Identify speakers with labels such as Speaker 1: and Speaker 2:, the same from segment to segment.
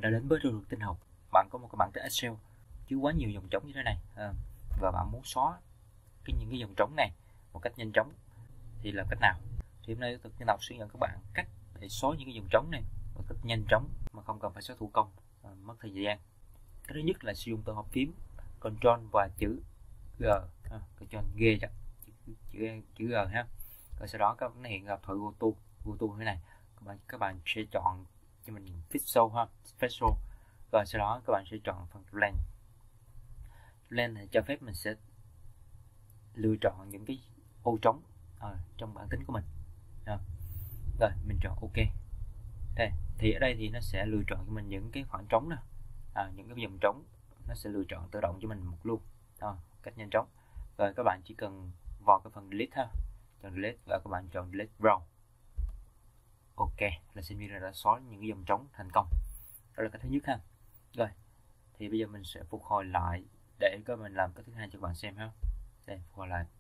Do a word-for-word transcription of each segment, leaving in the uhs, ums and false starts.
Speaker 1: bạn đã đến với Ruột Tin Học. Bạn có một cái bảng tính Excel chứa quá nhiều dòng trống như thế này à, và bạn muốn xóa cái những cái dòng trống này một cách nhanh chóng thì làm cách nào? Thì hôm nay tôi sẽ đọc hướng dẫn các bạn cách để xóa những cái dòng trống này một cách nhanh chóng mà không cần phải xóa thủ công, à, mất thời gian. Cái thứ nhất là sử dụng tổ hợp phím Ctrl và chữ G, à, Ctrl G đó, chữ, chữ, chữ G ha. Rồi sau đó các nó hiện gặp thổi Goto, Goto thế này. Các bạn các bạn sẽ chọn cho mình Pixel ha, Special. Rồi sau đó các bạn sẽ chọn phần Blend. Blend này cho phép mình sẽ lựa chọn những cái ô trống à, trong bản tính của mình. À. Rồi mình chọn OK. Đây thì ở đây thì nó sẽ lựa chọn cho mình những cái khoảng trống nè, à, những cái dòng trống nó sẽ lựa chọn tự động cho mình một luôn, à, cách nhanh chóng. Rồi các bạn chỉ cần vào cái phần delete ha, chọn delete và các bạn chọn delete row. OK là xem như là đã xóa những cái dòng trống thành công. Đó là cái thứ nhất ha. Rồi thì bây giờ mình sẽ phục hồi lại để các mình làm cái thứ hai cho các bạn xem ha. Đây, phục hồi lại.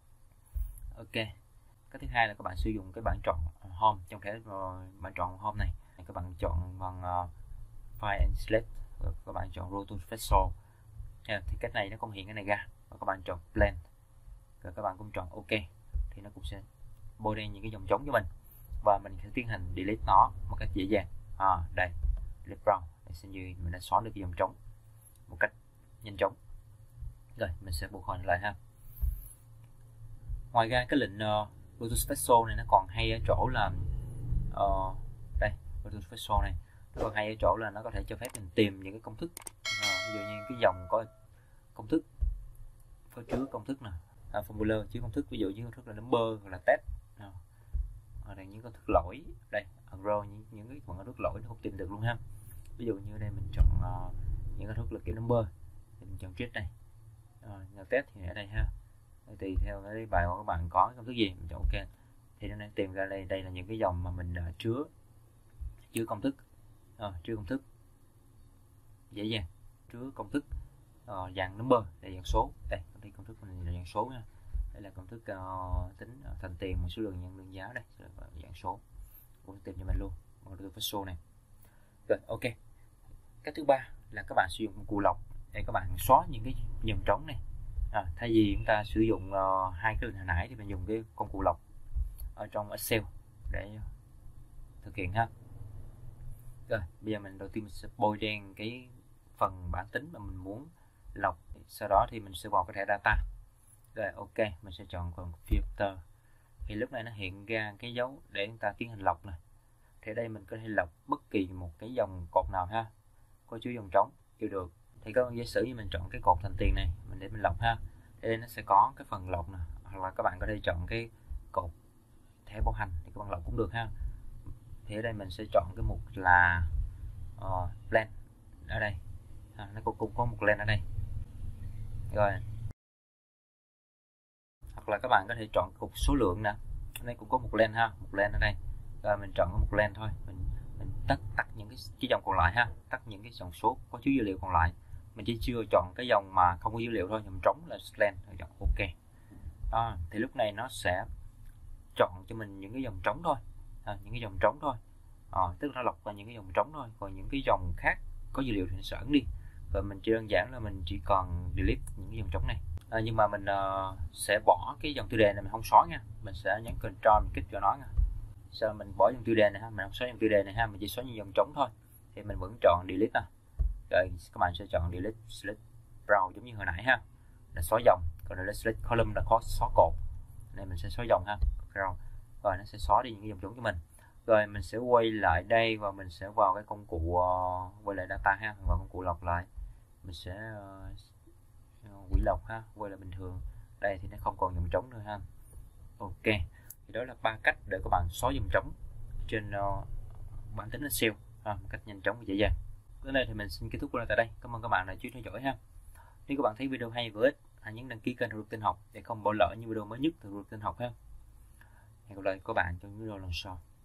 Speaker 1: OK, cái thứ hai là các bạn sử dụng cái bảng chọn home. Trong cái bảng chọn home này các bạn chọn bằng uh, file and select, rồi các bạn chọn row to special. Yeah, thì cách này nó không hiện cái này ra, và các bạn chọn blend rồi các bạn cũng chọn OK thì nó cũng sẽ bôi đen những cái dòng trống cho mình và mình sẽ tiến hành delete nó một cách dễ dàng. À, đây delete brown để xem như mình đã xóa được cái dòng trống một cách nhanh chóng. Rồi mình sẽ buộc hồi lại ha. Ngoài ra cái lệnh uh, Roto Special này nó còn hay ở chỗ là uh, đây Roto Special này nó còn hay ở chỗ là nó có thể cho phép mình tìm những cái công thức, uh, ví dụ như cái dòng có công thức có chứa công thức nè, à, formula chứa công thức, ví dụ như công thức là number hoặc là test, uh, hoặc là những công thức lỗi đây row, những, những cái công thức lỗi nó không tìm được luôn ha. Ví dụ như ở đây mình chọn uh, những công thức là kiểu number thì mình chọn check đây, uh, test thì ở đây ha. Tùy theo cái bài của các bạn có công thức gì mình chọn OK thì nó đang tìm ra đây đây là những cái dòng mà mình đã chứa chứa công thức, à, chứa công thức dễ dàng chứa công thức uh, dạng number đây dạng số. Đây đây công thức mình là dạng số nha. Đây là công thức uh, tính uh, thành tiền một số lượng nhận lượng giá, đây dạng số cũng tìm cho mình luôn bằng cái số này. Rồi OK. Cái thứ ba là các bạn sử dụng công cụ lọc để các bạn xóa những cái dòng trống này. À, thay vì chúng ta sử dụng uh, hai cái lệnh hồi nãy thì mình dùng cái công cụ lọc ở trong Excel để thực hiện ha. Rồi bây giờ mình đầu tiên mình sẽ bôi đen cái phần bản tính mà mình muốn lọc, sau đó thì mình sẽ vào cái thẻ data. Rồi OK mình sẽ chọn phần filter thì lúc này nó hiện ra cái dấu để chúng ta tiến hành lọc này. Thì ở đây mình có thể lọc bất kỳ một cái dòng cột nào ha, có chứa dòng trống đều được. Thì có giả sử như mình chọn cái cột thành tiền này mình để mình lọc ha, đây nó sẽ có cái phần lọc nè, hoặc là các bạn có thể chọn cái cột thẻ bảo hành thì các bạn lọc cũng được ha. Thì ở đây mình sẽ chọn cái mục là uh, blend ở đây à, nó cũng, cũng có một blend ở đây. Rồi hoặc là các bạn có thể chọn cục số lượng nè, ở đây cũng có một blend ha, một blend ở đây. Rồi mình chọn một blend thôi, mình mình tắt tắt những cái, cái dòng còn lại ha, tắt những cái dòng số có chứa dữ liệu còn lại. Mình chỉ chưa chọn cái dòng mà không có dữ liệu thôi, dòng trống là blend rồi chọn OK. Đó, thì lúc này nó sẽ chọn cho mình những cái dòng trống thôi, à, những cái dòng trống thôi, à, tức là nó lọc vào những cái dòng trống thôi, còn những cái dòng khác có dữ liệu thì nó sẽ ẩn đi. Và mình chỉ đơn giản là mình chỉ còn delete những cái dòng trống này. À, nhưng mà mình uh, sẽ bỏ cái dòng tiêu đề này, mình không xóa nha, mình sẽ nhấn Ctrl mình kích cho nó nha. Sau mình bỏ dòng tiêu đề này ha, mình không xóa dòng tiêu đề này ha, mình chỉ xóa những dòng trống thôi. Thì mình vẫn chọn delete nè. Rồi các bạn sẽ chọn delete select brown giống như hồi nãy ha, là xóa dòng, còn delete select column là có xóa cột. Này mình sẽ xóa dòng ha. Rồi, rồi nó sẽ xóa đi những cái dòng trống cho mình. Rồi mình sẽ quay lại đây và mình sẽ vào cái công cụ uh, quay lại data ha, vào công cụ lọc lại. Mình sẽ uh, quỹ lọc ha, quay lại bình thường. Đây thì nó không còn dòng trống nữa ha. OK. Thì đó là ba cách để các bạn xóa dòng trống trên uh, bản tính Excel ha, một cách nhanh chóng và dễ dàng. Đến đây thì mình xin kết thúc video tại đây. Cảm ơn các bạn đã chú ý theo dõi ha. Nếu các bạn thấy video hay và ích, hãy nhấn đăng ký kênh Ruột Tin Học để không bỏ lỡ những video mới nhất từ Ruột Tin Học ha. Hẹn gặp lại các bạn trong video lần sau.